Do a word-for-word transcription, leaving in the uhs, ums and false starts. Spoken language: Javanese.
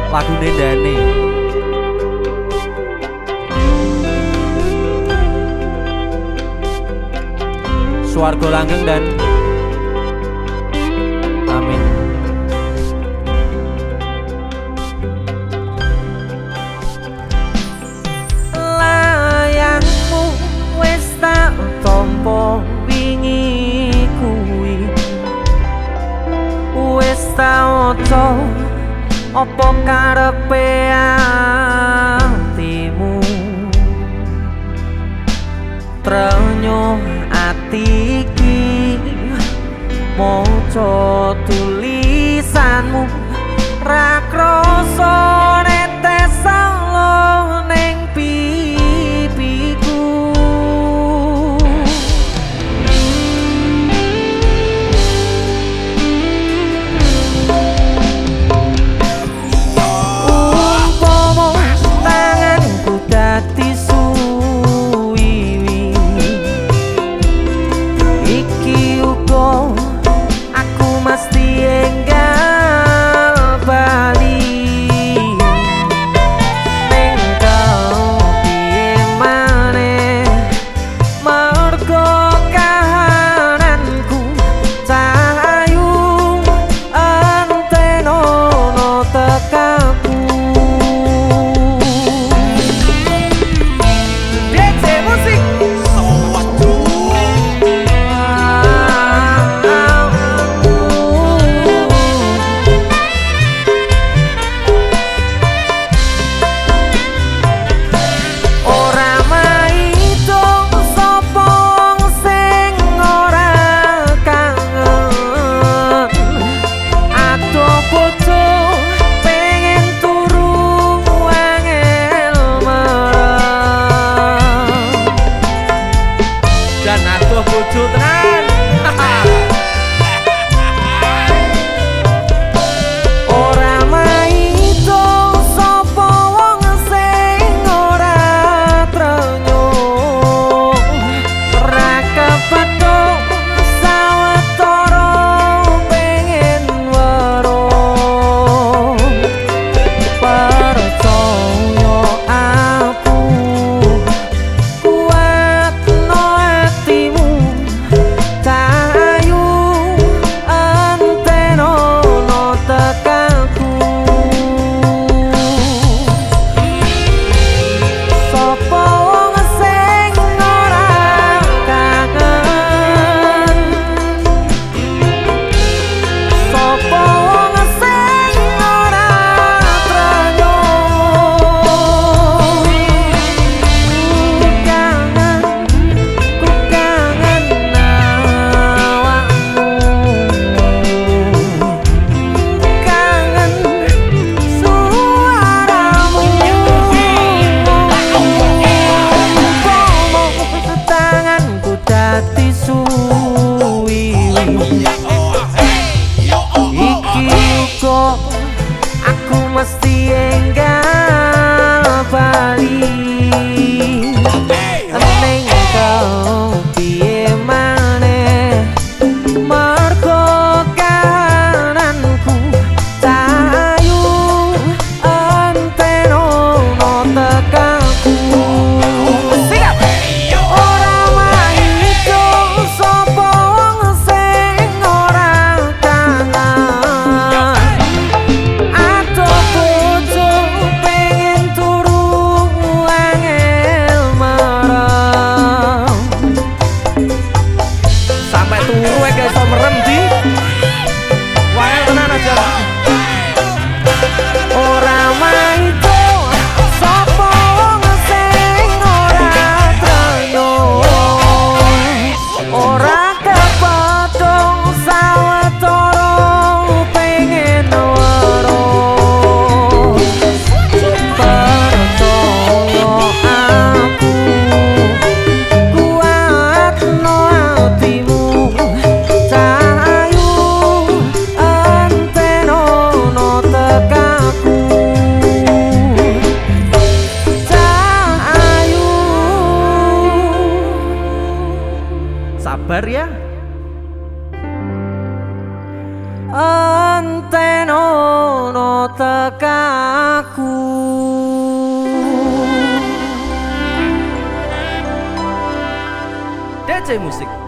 lagune Dani. Swarga langgeng dan amin. Layangmu wis tak tampa wingi kuwi, wis tak oco apa karepe atimu. Trenyo ati iki maca tulisanmu, ra krasa netes salo ning pipiku. Umpama tanganku dadi suwiwi, iki uga aku mesti enggal bali. Ning kau piye maneh, mergo kahananku cahayu antenono tekaku. D J musik bojo tenan. Ora maido sapa wong sing ora trenyo, ora kepethuk sawetara pengen weruh. Percaya aku kuatno atimu, cahayu antenono tekaku. Sapa wong sing ora kangen, sapa wong sing ora trenyo, kangen ku kangen awakmu, kangen suaramu. Umpama tanganku dadi suwiwi, iki uga aku mesti enggal bali. Ning kau piye maneh, mergo kahananku cahayu antenono tekaku. Ora maido sapa wong sing ora kangen, adoh bojo pengen turu angel merem. Sampai turu ya guys, iso merem di wae tenan aja. Ora maido sapa wong sing ora trenyo, ora kepethuk sawetara pengen weruh. Percaya aku kuatno atimu, cahayu antenono tekaku. Cahayu sabar ya. Antenono tekaku. C Musik.